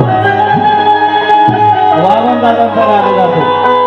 वामन दादांचा गाणं जातो.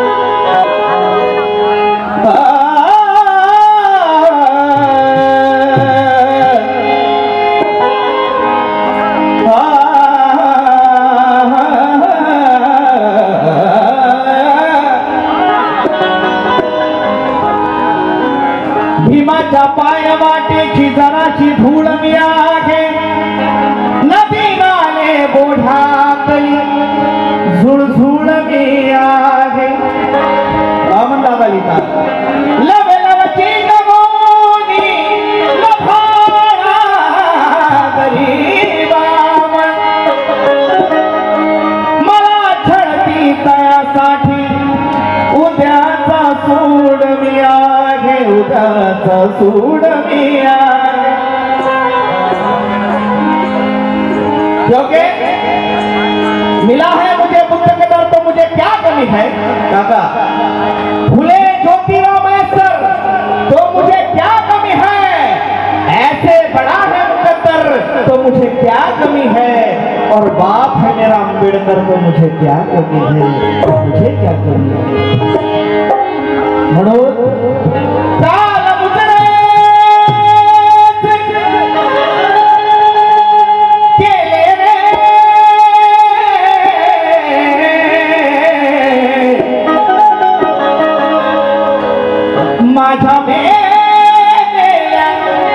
भीमाच्या पाय वाटेची जराची धूळ मी आहे, नदी नाले बोढातली झुळझुळ मी आहे. वामन दादा लिहितात लवे लवची नमोनी लफाळा गरीबा मला छळती तयासाठी उद्याचा सूड मी आहे, उद्याचा सूड मी आहे. क्योंकि मिला है मुझे बुद्ध के दर तो मुझे क्या कमी है. काका फूले ज्योतिराव मैसर तो मुझे क्या कमी है, ऐसे बड़ा है मुकद्दर तो मुझे क्या कमी है, और बाप है मेरा अम्बेडकर तो मुझे क्या कमी है, मुझे क्या कमी है. म्हणून चाल मुजरे केले रे माझ्या मेलेल्या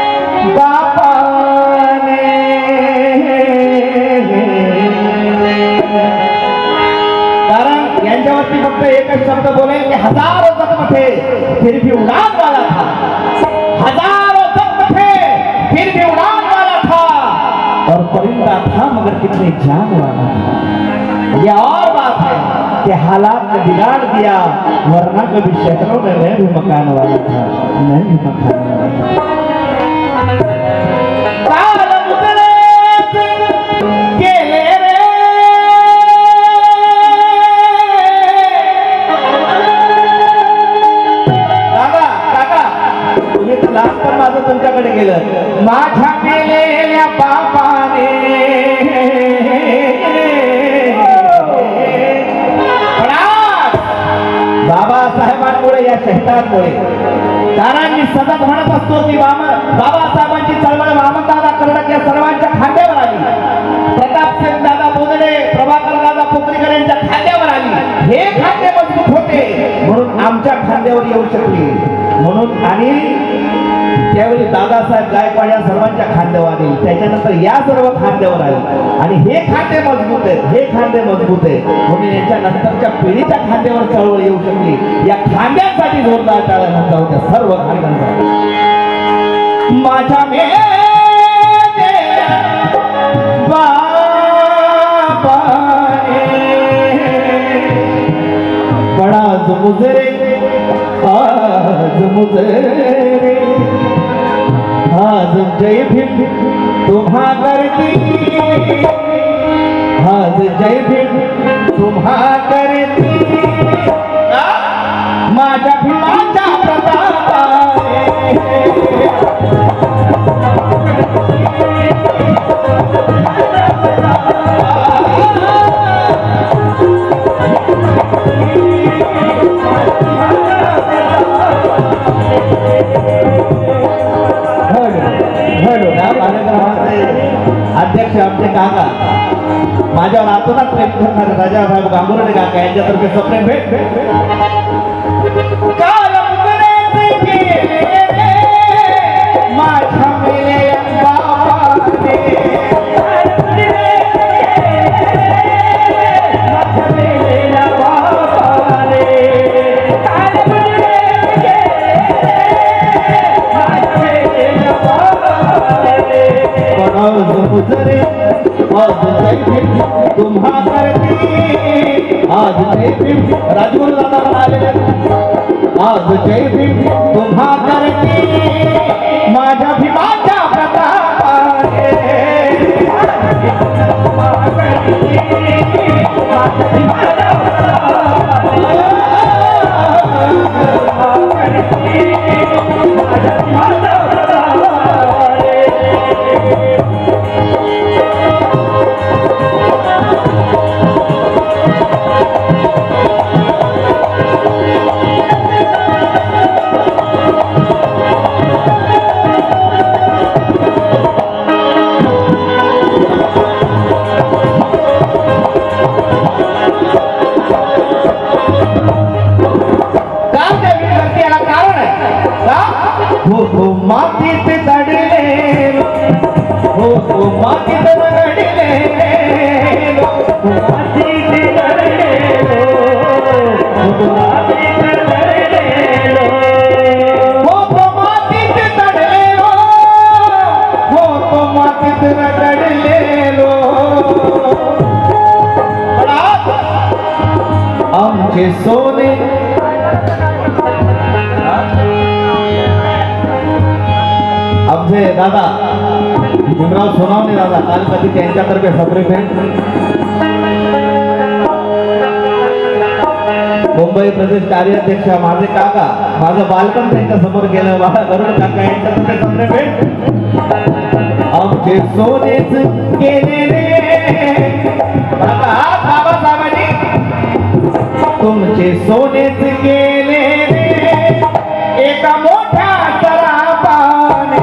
बापाने. कारण यांच्यावरती फक्त एकच शब्द बोले की हजारों जख्म थे फिर भी उड़ान वाला था, हजारों जख्म थे फिर भी उड़ान वाला था, और परिंदा था मगर कितने जान वाला था. यह और बात है कि हालात ने बिगाड़ दिया, वरना कभी शहरों में मैं भी मकान वाला था, मैं भी मकान वाला था. तुमच्याकडे गेलं माझ्या मेलेल्या बापाने बाबासाहेबांमुळे या शहिदांमुळे. कारण मी सतत म्हणत असतो की बाबासाहेबांची चळवळ वामनदादा कर्डक या सर्वांच्या खांद्यावर आली, प्रतापसिंग दादा बोदडे, प्रभाकर दादा पोकरीकर यांच्या खांद्यावर आली. हे खांदे मजबूत होते म्हणून आमच्या खांद्यावर येऊ शकली. म्हणून आणि त्यावेळी दादासाहेब गायकवाड या सर्वांच्या खांद्यावर आले, त्याच्यानंतर या सर्व खांद्यावर आले, आणि हे खांदे मजबूत आहेत, हे खांदे मजबूत आहेत म्हणून यांच्या नंतरच्या पिढीच्या खांद्यावर चळवळ येऊ शकली. या खांद्यांसाठी जोरदार टाळ्या म्हणता होत्या सर्व खांद्यांसाठी. माझ्या बड़ा मुजरे आज मुजरे आज जय भीम तुम्हा करती, आज जय भीम तुम्हा करती, माझ्या भीमाच्या प्रतापाने. अध्यक्ष आमचे काका माझ्यावर आतोनात प्रेम करणारे राजाभाऊ गांगुर्डे काका यांच्यातर्फे सप्रेम भेट. माझ्या मेलेल्या बापाने मुजरे आज जय भीम तुम्हा करती, आज जय भीम राजगुरु दादा म्हणाले आज जय भीम तुम्हा करती, माझ्या भीमाच्या प्रतापाने. मातीत रगडलेलो आमचे सोने आमचे दादा भीमराव सोनावणे दादा काल कधी त्यांच्यातर्फे सप्रेम मुंबई प्रदेश कार्याध्यक्ष माझे काका माझं बालपण त्यांच्या समोर गेलं गरुड काका यांच्यातर्फे सप्रेम आमचे सोनेच गेले रे बाबासाहेबांनी तुमचे सोनेच गेले रे एका मोठ्या सरापाने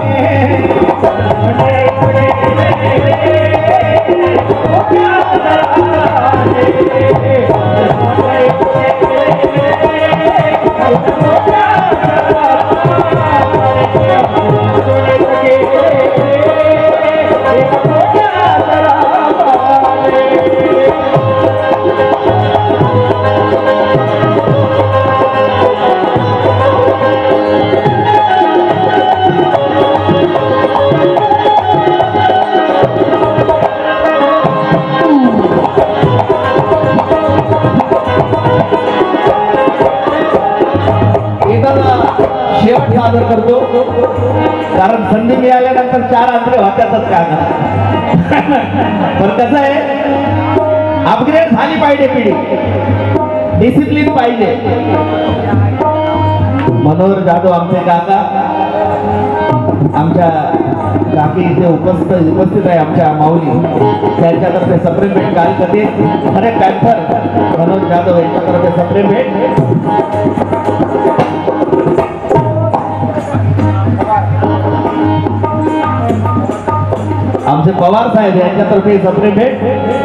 शेवट सादर करतो कारण संधी मिळाल्यानंतर 4 अंतरे होत्यातच का पण कसं आहे अपग्रेड झाली पाहिजे पिढी डिसिप्लिन पाहिजे मनोहर जाधव आमचे काका आमच्या काकी इथे उपस्थित आहे आमच्या माऊली त्यांच्यातर्फे सप्रेम भेट काल कधी अरे पॅन्थर मनोहर जाधव यांच्यातर्फे सप्रेम भेट आमचे पवार साहेब यांच्यातर्फे सप्रेम भेट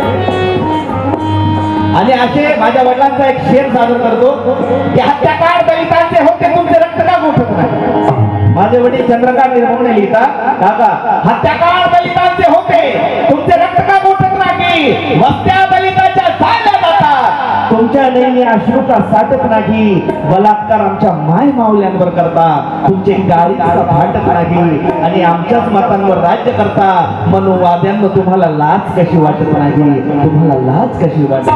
आणि असे माझ्या वडिलांचा एक शेर सादर करतो की हत्याकांड दलितांचे होते तुमचे रक्त का गोठत नाही माझे वडील चंद्रकांत निर्मोहने लिहितात काका हत्याकांड दलितांचे होते तुमचे रक्त का गोठत नाही वस्त्या दलितांच्या चालल्या जातात तुमच्या नेहमी अश्रू का साठत नाही बलात्कार आमच्या माय माऊल्यांवर करता तुमचे गाडी फाटत नाही आणि आमच्याच मतांवर राज्य करता मनोवाद्यांना तुम्हाला लाज कशी वाटत नाही तुम्हाला लाज कशी वाटत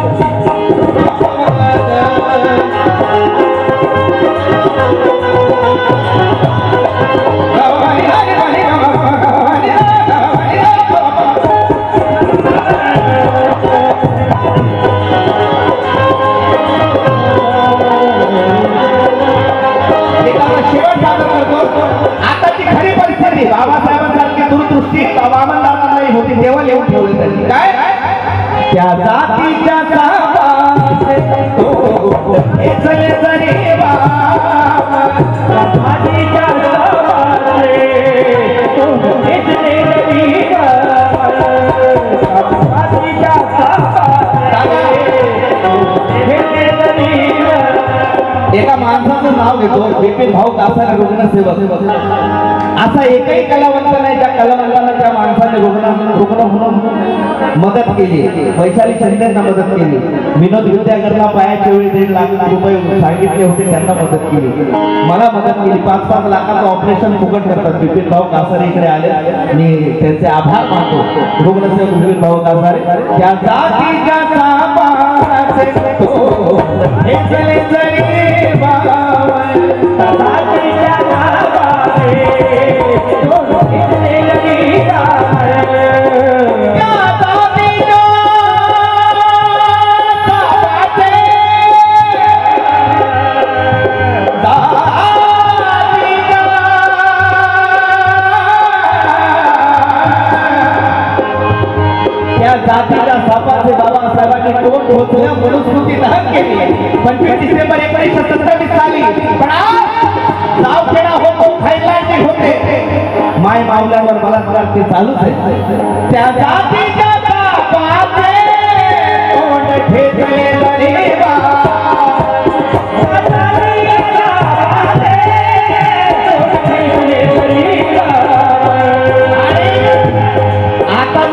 बाबासाहेबांसारखी दूरदृष्टी वामनदारांना नाही होती तेव्हा येऊन ठेवली त्यांनी काय त्या जातीच्या एका माणसाचं नाव घेतो बिपिन भाऊ कासारे रुग्णसेवक असा एकही कलावंत नाही त्या कलावंताला त्या माणसाने रुग्ण म्हणून मदत केली वैशाली शिंदेना मदत केली विनोद विद्यागरला पायाच्या वेळी 1.5 लाख रुपये सांगितले होते त्यांना मदत केली मला मदत केली 5-5 लाखाचं ऑपरेशन फुकट करतात बिपिन भाऊ कासारे इकडे आले आणि त्यांचे आभार मानतो रुग्णसेवक बिपिन भाऊ कासारे त्या जातीच्या सापाचे तो हेचले जरी बागावर जातीच्या सापाचे तो हेचले जरी जातीच्या सापाचे बाबासाहेबांनी तोंड ठोचल्या मनुस्मृती दहन केली 25 डिसेंबर 1927 साली पण गावखेडा होतो थायलंडचे होते माय माऊल्यांवर बलात्कार ते चालूच आहे त्या जातीच्या सापाचे तोंड ठेचले रे आता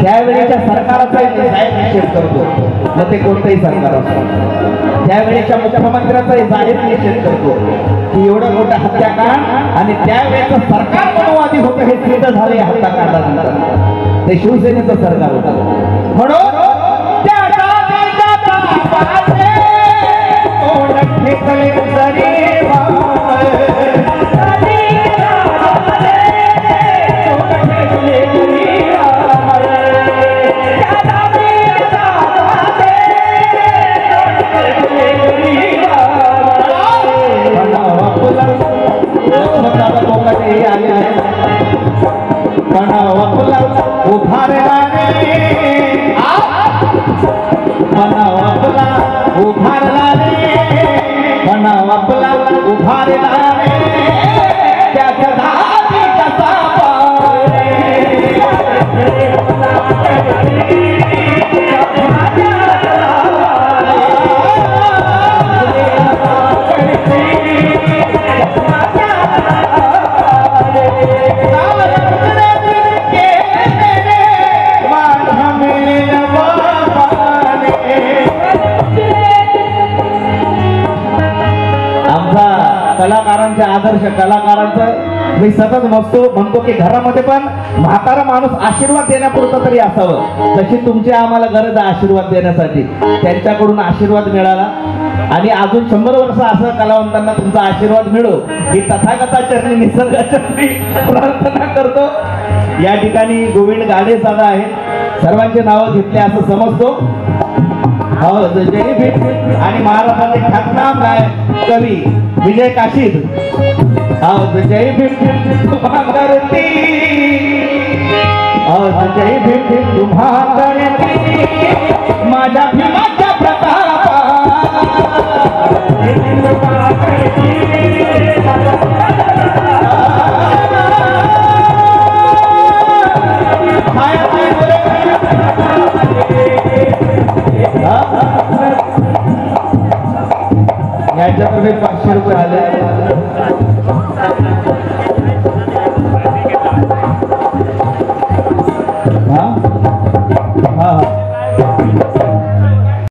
त्यावेळेच्या सरकाराचाही जाहीर निषेध करतो, मग ते कोणतंही सरकार असो. त्यावेळेच्या मुख्यमंत्र्याचाही जाहीर निषेध करतो की एवढं मोठं हत्याकांड आणि त्यावेळेचं सरकार मनोवादी होतं हे सिद्ध झालं या हत्याकांडानंतर. ते शिवसेनेचं सरकार होतं. म्हणून त्या जातीच्या तापाचे तोंड ठेचले उदरी कलाकारांचे आदर्श कलाकारांचं मी सतत म्हणतो की घरामध्ये पण म्हातारा माणूस आशीर्वाद देण्यापुरतं तरी असावं. जशी तुमची आम्हाला गरज आहे आशीर्वाद देण्यासाठी, त्यांच्याकडून आशीर्वाद मिळाला आणि अजून 100 वर्ष असं कलावंतांना तुमचा आशीर्वाद मिळो ही तथागताचरणी निसर्गाचरणी प्रार्थना करतो. या ठिकाणी गोविंद गाडे साधा आहेत, सर्वांचे नावं घेतले असं समजतो. आणि महाराष्ट्राचे ख्यातनाम गायक कवी विजय काशीद. जय भीम तुम्हा करती, जय भीम तुम्हा करती माझ्या भीमाच्या प्रतापा. याच्यातून 500 रुपये आले. हा हा